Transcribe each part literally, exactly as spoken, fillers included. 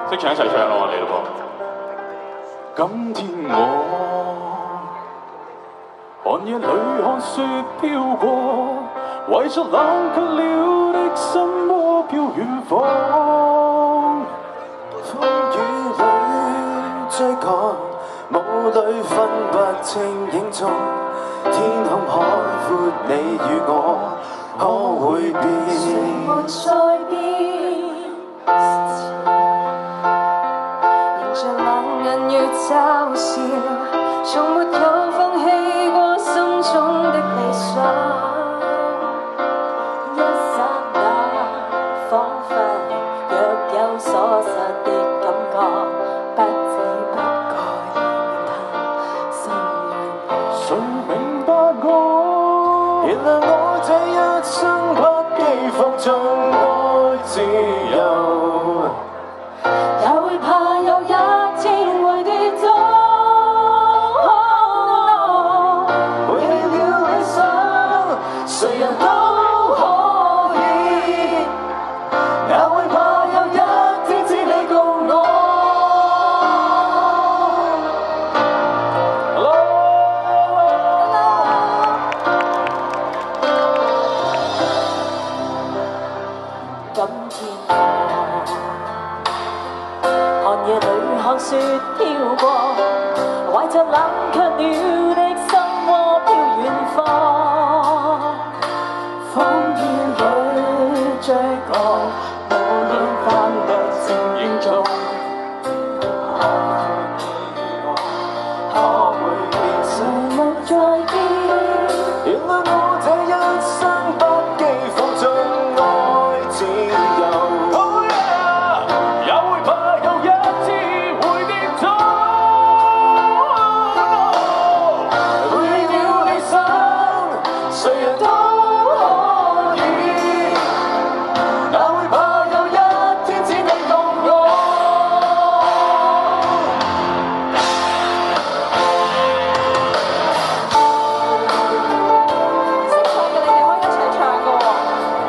識唱一齊唱咯，嚟咯噃。今天我寒夜裏看雪飄過，為着冷卻了的心窩飄遠方。 風雨裏追趕，霧裏分不清影蹤。天空海闊，你與我可會變？誰沒再變？迎着冷眼與嘲笑，從沒有放棄過心中的理想。一剎那，彷彿若有所失的感覺，不知不覺已談心軟。 誰明白我？ 原諒我這一生不羈放縱愛自由，也會怕有一天會跌倒。背棄了理想，誰人都可以，也會怕有一天只你共我。今天我寒夜裏看雪飄過，懷着冷卻了的心窩飄遠方。風雨裏追趕，無影翻得正影中。可會變？誰沒再變？原諒我這一生不羈放縱愛自由。 也會怕有一天會跌倒。 背棄了理想，誰人都可以，也會怕有一天只你共我。識唱嘅你哋可以一齊唱㗎喎。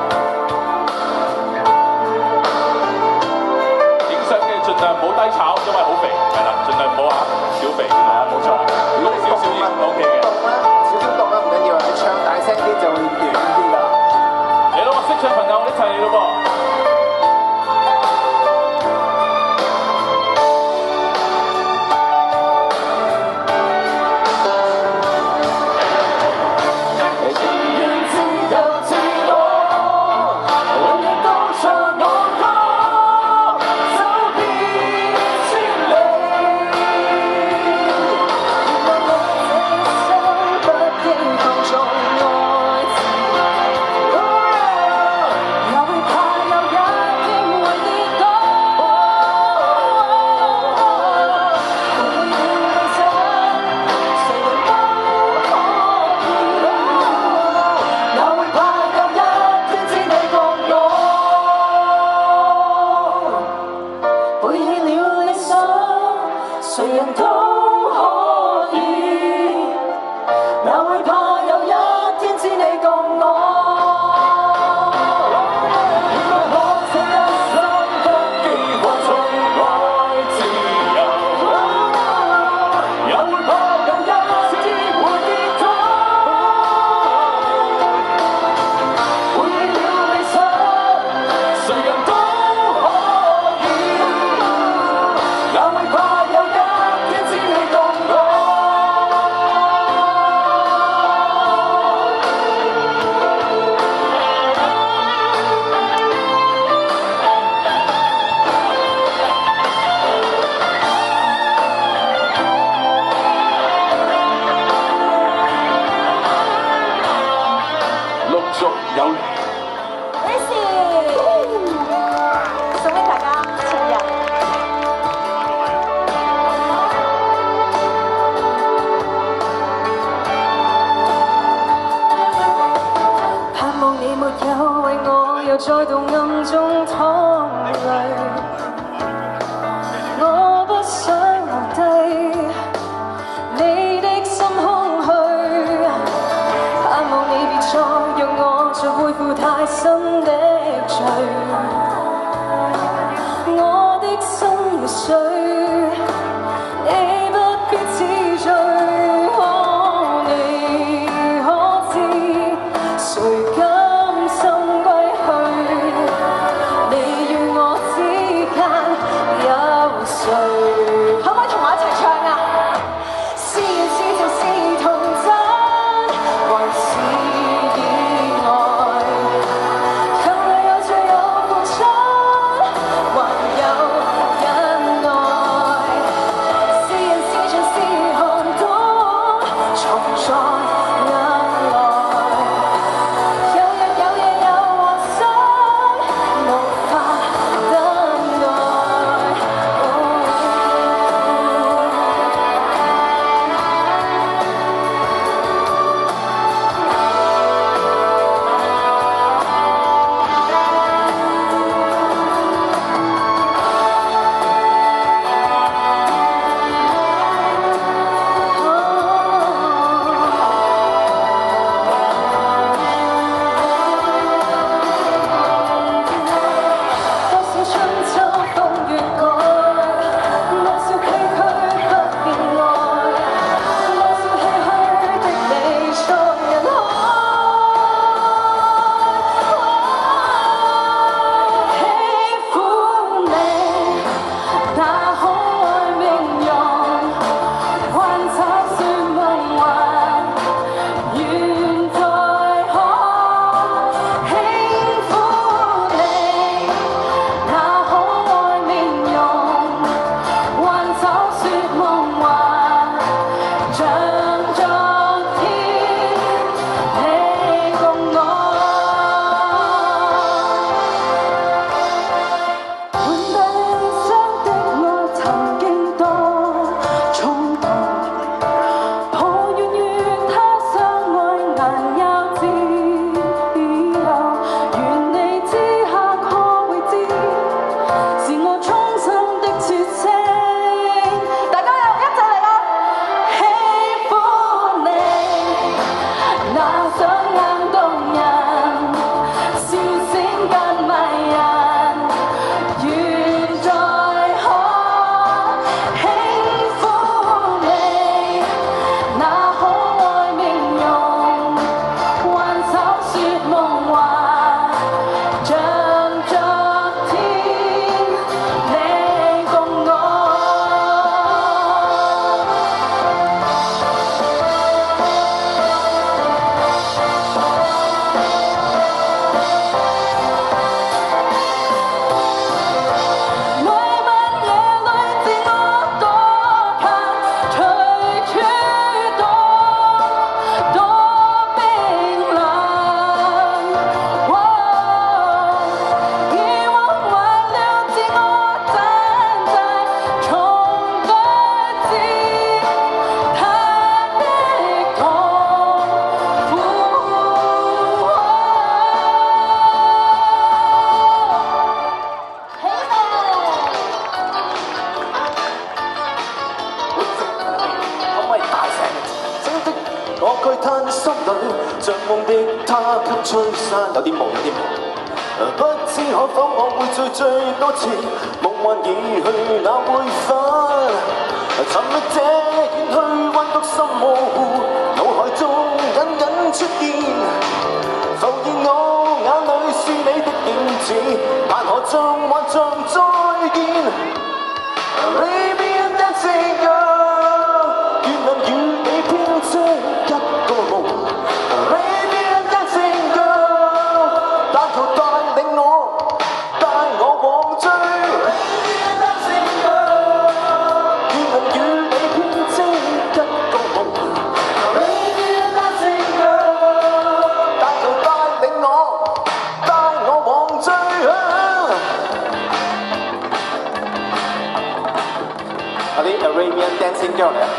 影相嘅盡量唔好低炒，因為好肥，係啦，盡量唔好啊，小肥，係啊，冇錯，高少少已經 OK 嘅。 動啦，少少動啦，唔緊要，你唱大聲啲就會遠啲㗎。 嚟咯，識唱朋友一齊嚟咯噃。誰人都可以，哪會怕有一天只你共我。原來我這一生不羈放縱愛自由，也會怕有一天會跌倒。背棄了理想，誰人都可以，也會怕有一天只嘆心裏，像夢的他給吹散，有啲夢有啲夢。不知可否我會醉最多次，夢幻已去哪會返？尋覓這遠去彎曲心模糊，腦海中隱隱出現，浮現我眼裏是你的影子，但可像幻象再見。Arabian dancing girl， 願能與你編織一個夢。Arabian dancing girl， 但求帶領我，帶我往追。Arabian dancing girl， 願能與你編織一個夢。Arabian dancing girl， 但求帶領我，帶我往追。嗰啲 Arabian dancing girl 嚟啊！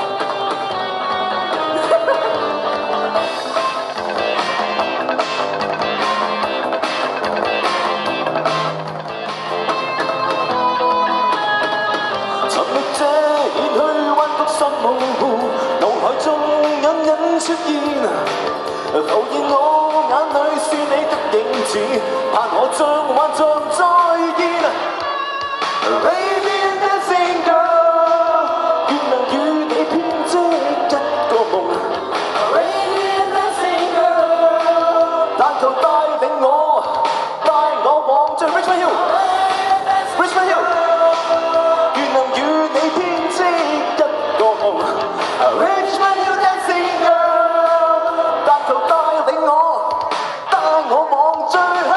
尋覓這遠去彎曲心模糊，腦海中隱隱出現，浮現我眼裏是你的影子，盼可將幻象再現。Arabian dancing girl， 願能與你編織一個夢。Arabian dancing girl， 但求帶領我，帶我往最 Richmond Hill，Richmond Hill， 願能與你編織一個夢。Richmond Hill dancing girl， 但求帶領我，帶我往最香。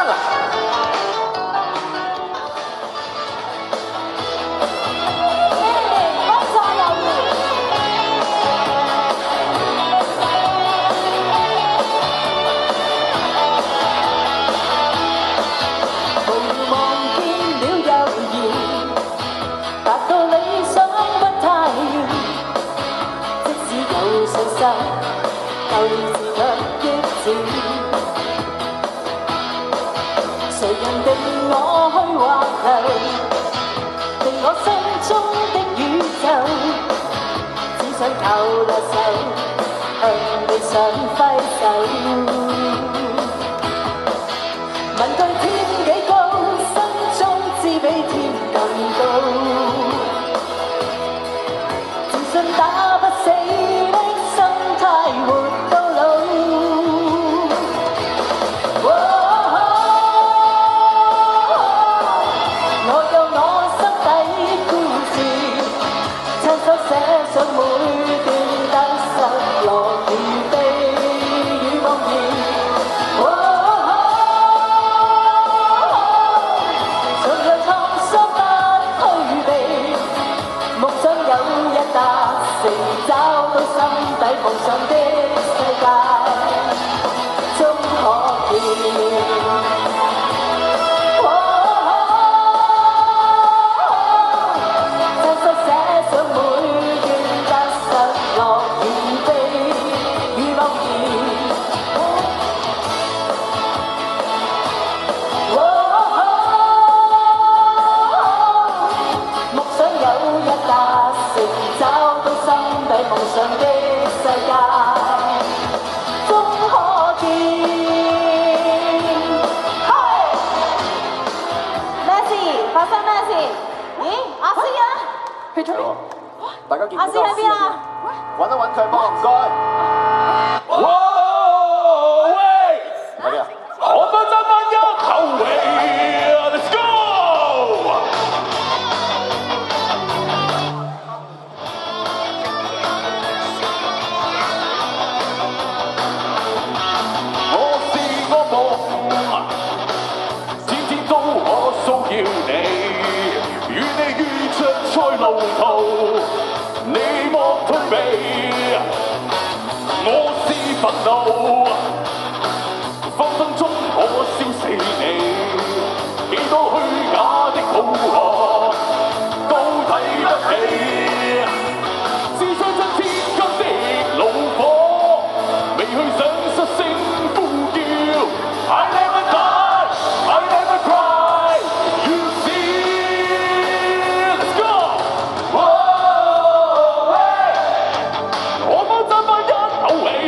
舊字卻益子，誰人定我虛幻流，定我心中的宇宙，只想靠兩手向理想揮手。問對天幾高，心中知比天更高，自信打不死的心態活到老。我有我心底故事，親手寫上每段得失落與悲與夢兒。縱有創傷不退避，夢想有日達成，找到心底夢想的世界終可見。夢想的世界終可見。咩事？發生咩事？咦，阿詩啊？去咗邊？大家見唔見到阿詩喺邊啊？揾一揾佢幫我，唔該。哇！喂！喺邊啊？我分三分一後衛 ，Let's go！路途，你莫退避，我是憤怒，分分鐘可燒死你。幾多虛假的好學，都睇得起，只想將千金的怒火，未去想失聲呼叫。I never die, I never cry, you see, let's go。我冇真翻一口氣。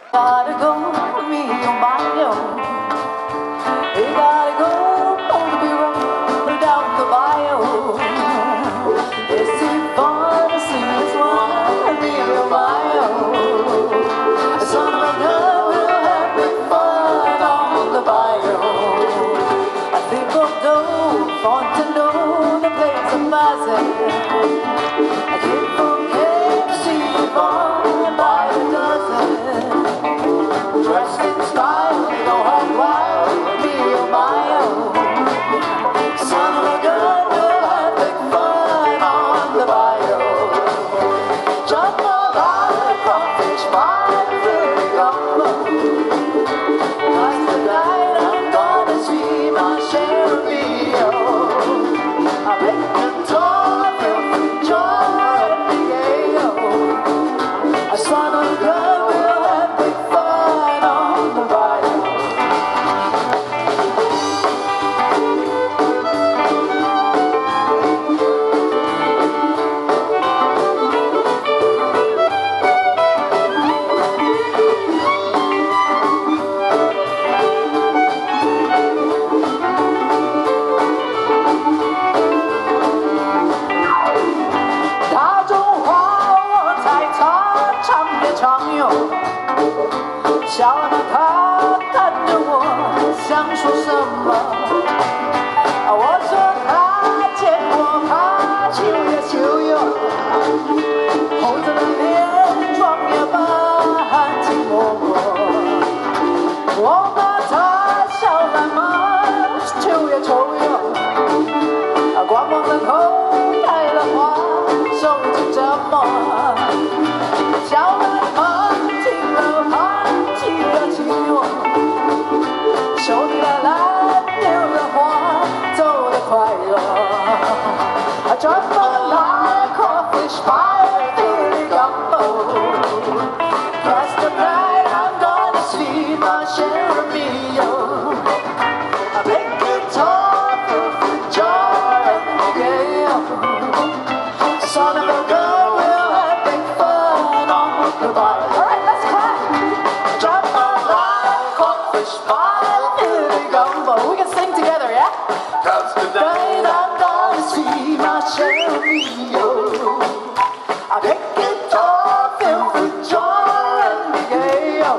Gotta go, me on my own. You gotta go on the bureau, down the bio. It's too far to see this one, me on my own. Son of a gun will have big fun on the bio. I think I'll do, want to know the place of myself. I came from K F C, born by the dozen. Dressed in style, no hot wild, me on my own. Son of a gun will have big fun on the bio. Jump all out, crawfish, fire, pretty gumbo. Cause tonight I'm gonna see my share of Rio. I make them talk, filthy joy, and the gay-o. A son of a gun will have big fun on the bio. Shall I not看着我想说什么？我说他见过他秋呀秋呀，红着的脸装呀把含情脉脉。我把他笑干嘛？秋呀秋呀，光光的头开了花，手指怎么？小男孩听了喊起了情愿，手提了篮，留了花，走得快乐。Jump on the line, crawfish, fire, Billy Gumbo. Cause tonight I'm gonna see my share of Rio. I make guitar, filthy joy, and the gale. Son of a gun will have big fun on the bio. Alright, let's clap. Jump on the line, crawfish, fire, Billy Gumbo. We can sing together, yeah? Cause tonight I'm gonna see my share of Rio. I make guitar, filthy joy, and the gale.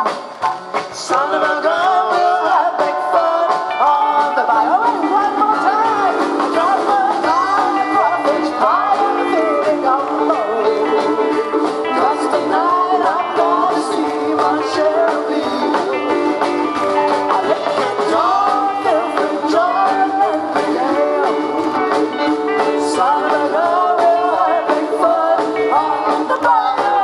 Son of a gun will have big fun on the bio. Alright, one more time. Jump on the line, crawfish, fire, Billy Gumbo. Cause tonight I'm gonna see my share of Rio. I make guitar, filthy joy, and the gale. Son of a gun will have big fun on the bio.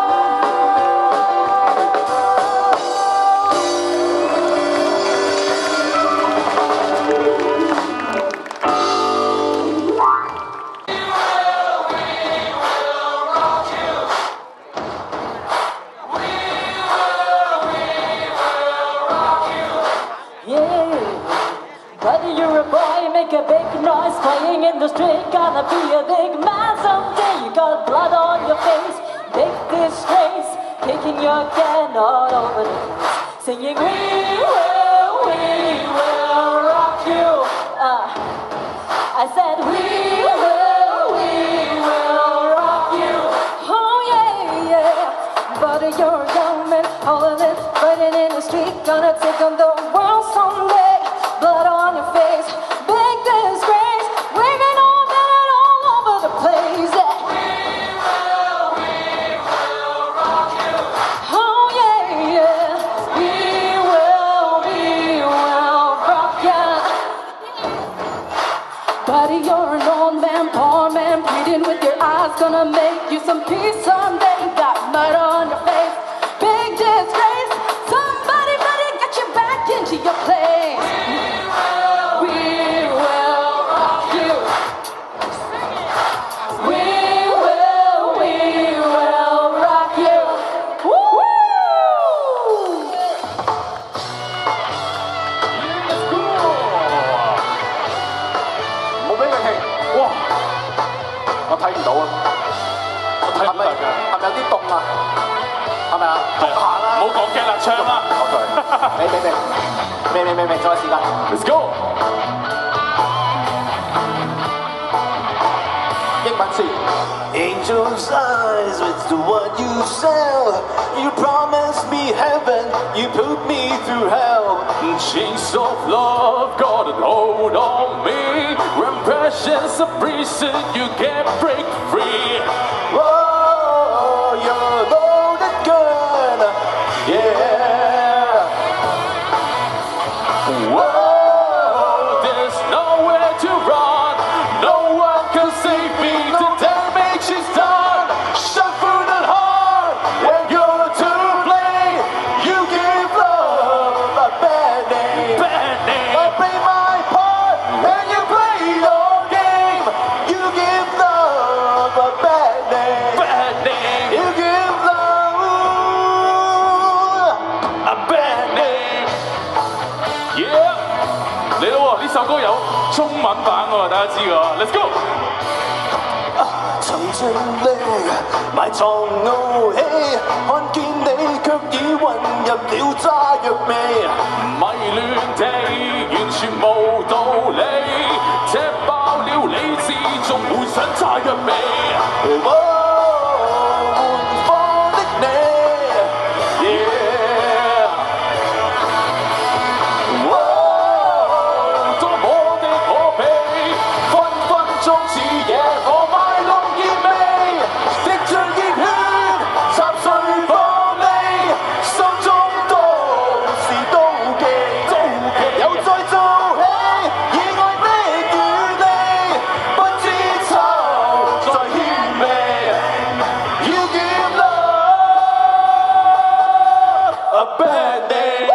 Yeah, whether you're a boy, make a big noise playing in the street. Gonna be a big man someday. You got blood on your face, big disgrace, kicking your can all over the place, singing we will, we will rock you. Uh, I said we will, we will rock you. Oh yeah, yeah. But you're a young man, all of it, fighting in the street, gonna take on the world someday. Blood on your face, big disgrace, waving all that all over the place. Yeah. We will, we will rock you. Oh yeah, yeah. We will, we will rock ya. Buddy, you're an old man, poor man, pleading with your eyes, gonna make you some peace someday. Got mud on your face, big disgrace. Somebody, buddy, get you back into your place. We will rock you. We will, we will rock you. Woo! 冇俾佢停，哇！我睇唔到啊，我睇唔到㗎，係咪係咪有啲凍啊？係係咪啊？讀下啦， 唔好講驚啦，唱啦。 OK，未未未未未未未，再時間 Let's go。 英文詞。Angel's eyes, it's what you sell. You promised me heaven, you put me through hell. Chains of love got a hold on me. When passions are prison, you can't break free. Oh, you're loaded gun, yeah. Whoa, there's nowhere to run. No one can save me. The damage is done. Shot through the heart when you're to blame. You give love a bad name. Bad name. I play my part and you play your game. You give love a bad name. Bad name. You give love A bad name. Yeah，嚟咯喎！呢首歌有中文版喎，大家知㗎。Let's go。 曾盡力埋藏怒氣，看見你卻已混入了炸藥味。 迷亂地完全無道理，踢爆了理智，仲會想炸藥味。 哦，緩放的你 ，yeah。 多麼的可悲，分分鐘似野火賣弄熱味， 滴着熱血，插碎玻璃，心中都是妒忌， 妒忌又再做起以愛的餘地，不知醜再獻媚。You give love a bad name。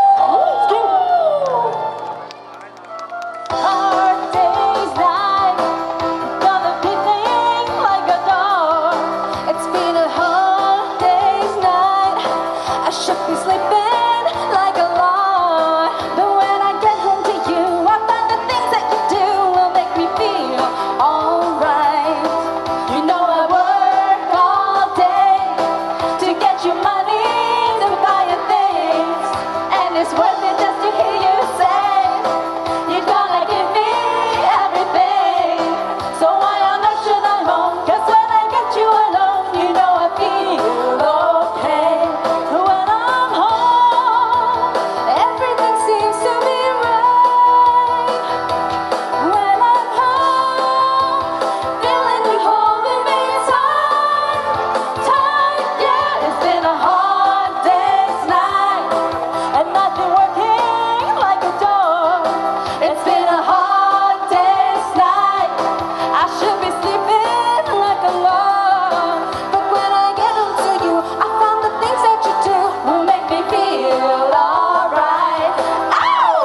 Hard days, night, gonna be feeling like a dog. It's been a hard day's night. I should be sleeping like a log. But when I get home to you, I find the things that you do will make me feel alright. You know I work all day to get you money to buy you things, and it's worth it just to hear you say you're gonna give me everything. So why on earth should I moan? 'Cause when I get you alone, you know I feel okay. When I'm home, everything seems to be right. When I'm home, feeling you holding me tight, tight, yeah. It's been a hard day's night, and I've been working like a dog. It's been a hard day's night. I should be sleeping like a log. But when I get home to you, I found the things that you do will make me feel alright. Ow!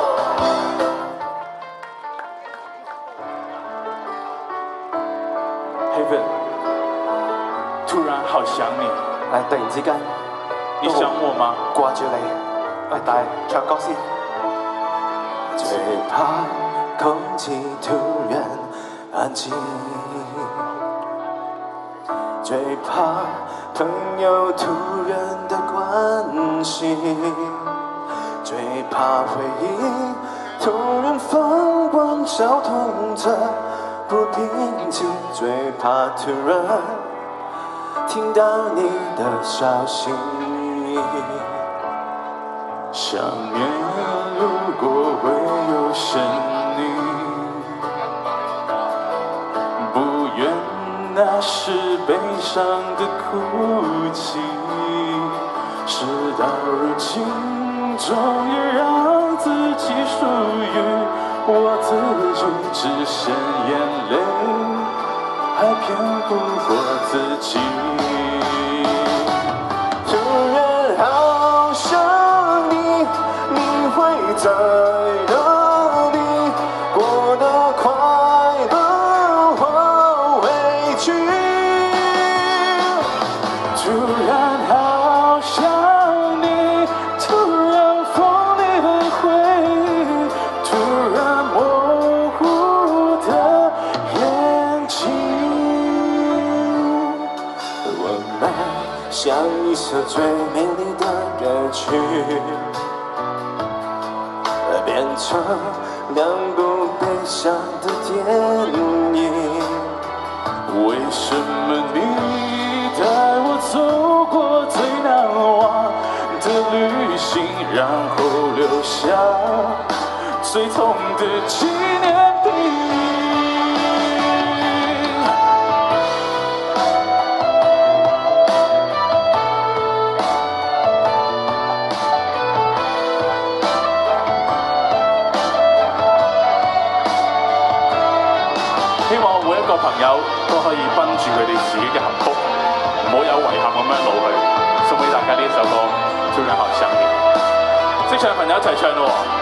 Heaven，突然好想你， 誒，突然之間你想我嗎？ 掛住你，喂，但係唱歌先。最怕空氣突然安靜，最怕朋友突然的關心，最怕回憶突然翻滾攪動着不平靜，最怕突然聽到你的消息。 想念如果會有聲音，不願那是悲傷的哭泣，事到如今，終於讓自己屬於我自己，只剩眼淚，還騙不過自己。 突然好想你，你會在哪裡？過得快樂或委屈？ 突然好想你，突然鋒利的回憶，突然模糊的眼睛。 我們想一首最美丽的歌曲，变成两部悲伤的电影。 为什么你带我走过最难忘的旅行，然后留下最痛的纪念品？希望每一個朋友都可以奔住佢哋自己嘅幸福，唔好有遺憾咁樣老去。送俾大家呢首歌《突然好想你》，識唱嘅朋友一齊唱咯喎！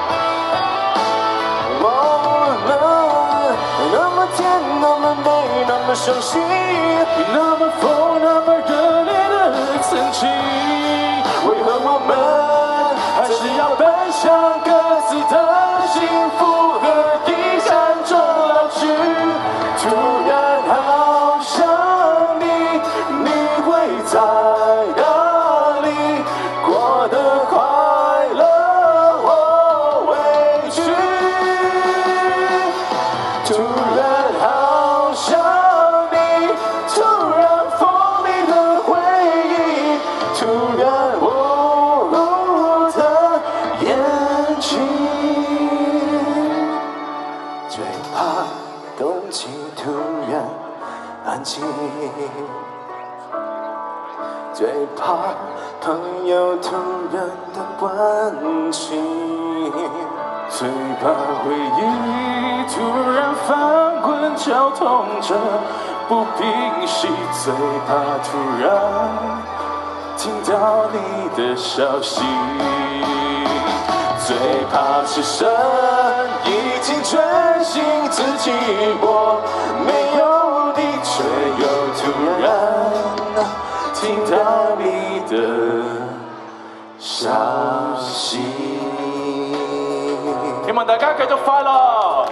那麼甜，那麼美，那麼熟悉， 那麼瘋，那麼熱烈的曾經， 為何我們還是要奔向各自的幸福和遺憾中老去？突然好想你，你會在哪裡？過得快樂或委屈？突然好想你，突然鋒利的回憶，突然模糊的眼睛，最怕空氣突然安靜，最怕朋友突然的關心， 最怕回憶突然翻滾绞痛着不平息，最怕突然聽到你的消息， 最怕此生已經決心自己我沒有你，卻又突然聽到你的消息。 希望大家繼續快樂。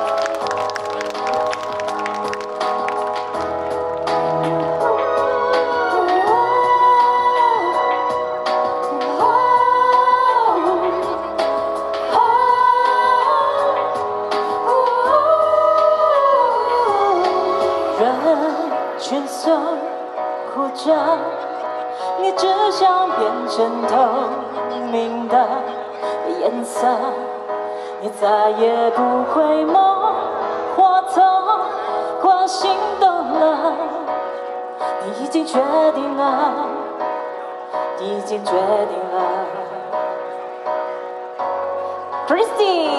人蜷缩哭着，你只想變成透明的顏色，你再也不會夢或痛或心動了，你已經決定了，已經決定了。Christy，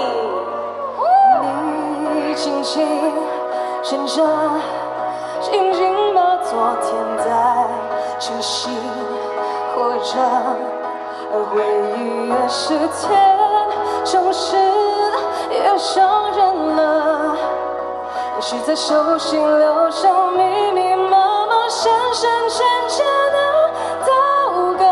你輕輕伸着輕輕把昨天在清晰活着，而回憶越是甜，城市越傷人了，也許在手心留下密密麻麻深深淺淺的刀割。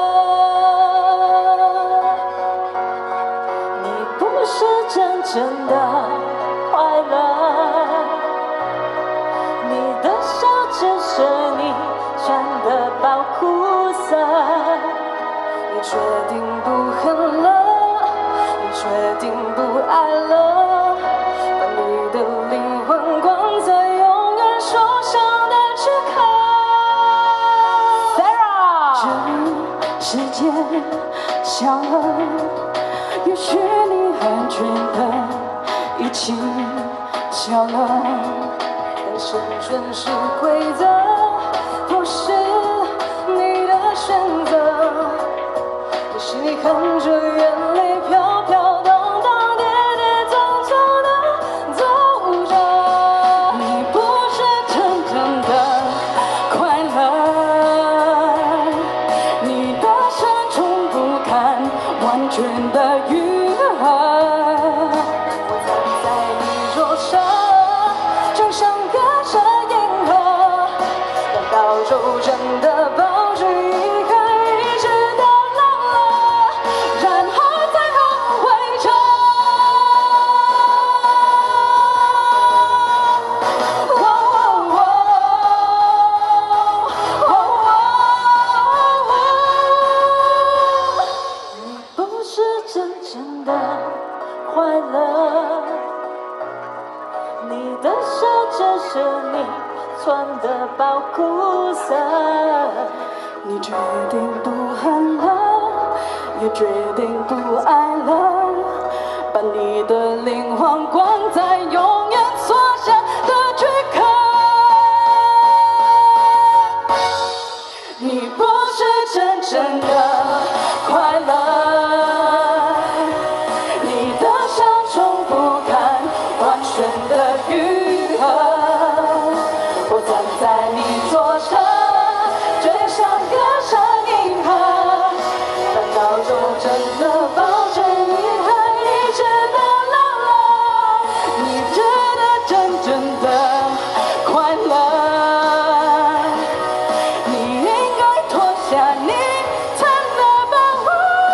你不是真正的快樂，你的笑只是你穿的保護色，你決定不恨了，你決定不愛了，把你的靈魂關在永遠受傷的軀殼。Sarah， 這世界小了，也許你安全的一起小了，但生存是規則，不是你的選擇。可是你看着眼淚飄飄蕩蕩，跌跌撞撞的走着，你不是真正的快樂，你的山從不看完全的愈合。我站在你左手，就像隔着銀河， 你决定不爱了，把你的灵魂关在永远锁上的躯壳。你不是真正的快乐，你的伤从不堪完全的愈合。我站在你左侧，就像歌声银河。难道就真的保证你还一直的老了？你觉得真正的快乐，你应该脱下你残的保护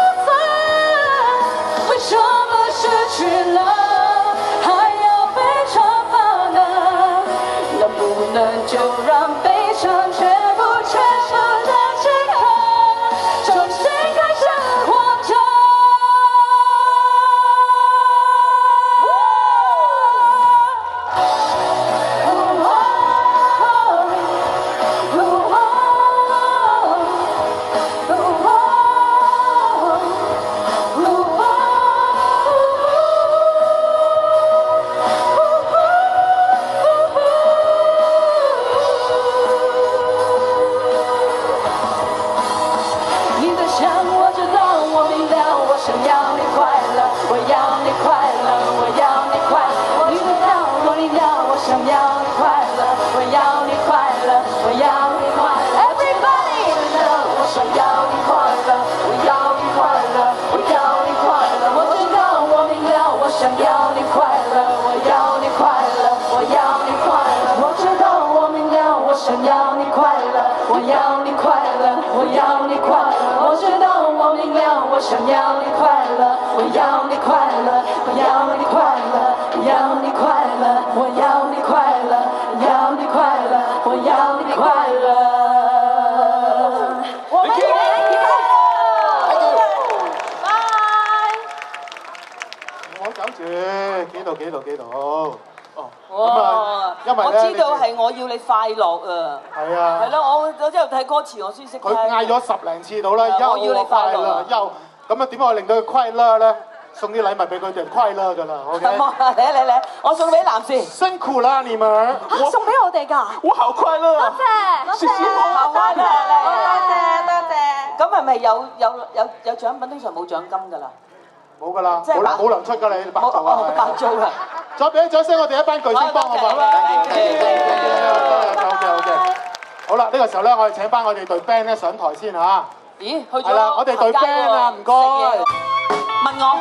色。为什么失去了还要悲伤吗呢？能不能就让悲伤全部结束的时刻，重新开始活着？你在想，我知道，我明了，我想要你快乐，我要你快乐，我要你快乐。你知道，我明了，我想要你快乐，我要你快乐，我要你快乐。Everybody， 你知道，我想要你快乐，我要你快乐，我要你快乐。我知道，我明了，我想要你快乐，我要你快乐，我要你快乐。我知道，我明了，我想要你快乐，我要你快乐，我要你快乐。我知道，我明了，我想要你快乐，我要你快乐，我要你快乐，我要你快乐，我要你快乐，我要你快乐，我要你快乐。我们一起拜。 唔好走住，幾度幾度幾度。哦， 哇！ 因為我知道咧你哋係我要你快樂啊！ 係啊係咯，我我之後睇歌詞，我先識聽。 佢嗌咗十零次到啦， 係啊我要你快樂啦，又咁啊點可以令到佢快樂咧？送啲禮物俾佢哋快樂㗎啦，OK？ 嚟嚟嚟嚟，我送俾男士。 辛苦啦你們！ 嚇，送俾我哋㗎。 我好快樂啊！ 多謝， 謝謝好快樂， 多謝多謝。 咁係咪有有有有獎品？通常冇獎金㗎啦。 冇㗎啦， 即係白冇冇糧出㗎你白冇做啊！ 哦，白做㗎。 再俾啲掌聲，我哋一班巨星幫好嘛 ？OK OK。好啦，呢個時候咧，我哋請翻我哋隊 band 咧上台先嚇。 咦？去咗係啦，我哋隊 band 啊，唔該。 問我。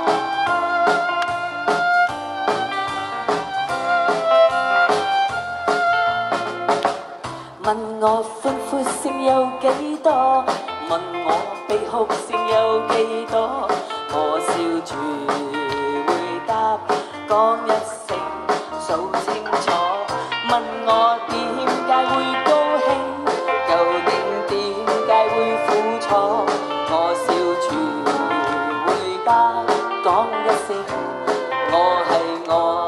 問我歡呼聲有幾多？問我悲哭聲有幾多？我笑住回答，講一聲數清楚。問我點解會高興？究竟點解會苦楚？我笑住回答，講一聲我係我。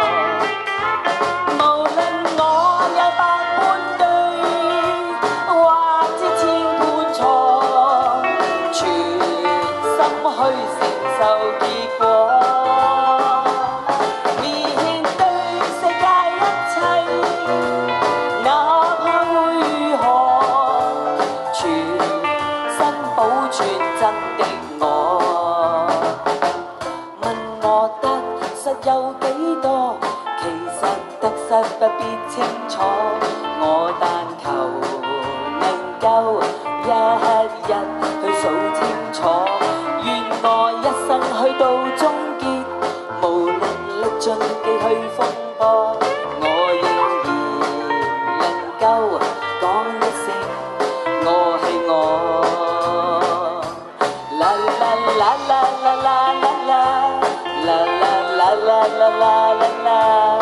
不必清楚，我但求能夠一日去數清楚，願我一生去到終結，無論歷盡幾許風波，我仍然能夠講一聲我係我。啦啦啦啦啦啦啦啦啦啦啦啦啦啦啦。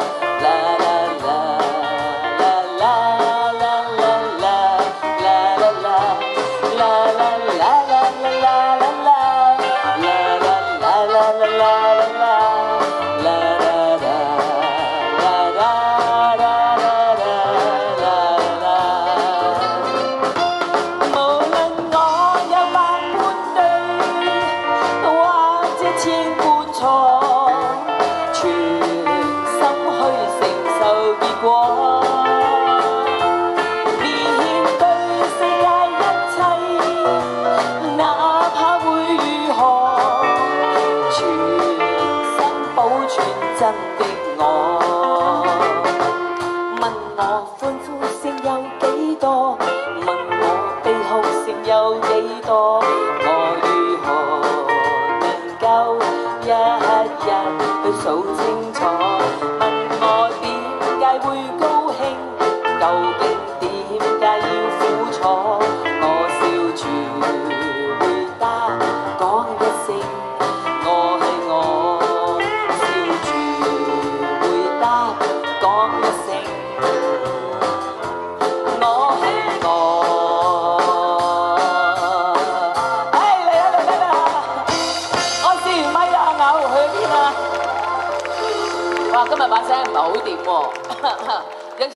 有幾多？我如何能夠一日去數清楚？問我點解會高興？究竟點解要苦楚？我笑住回答，講一聲我係我。笑住回答，講一聲我係我。哎嚟啦嚟啦嚟啦！我試完咪啦，牛去邊啊？哇！今日把聲唔係好掂喎。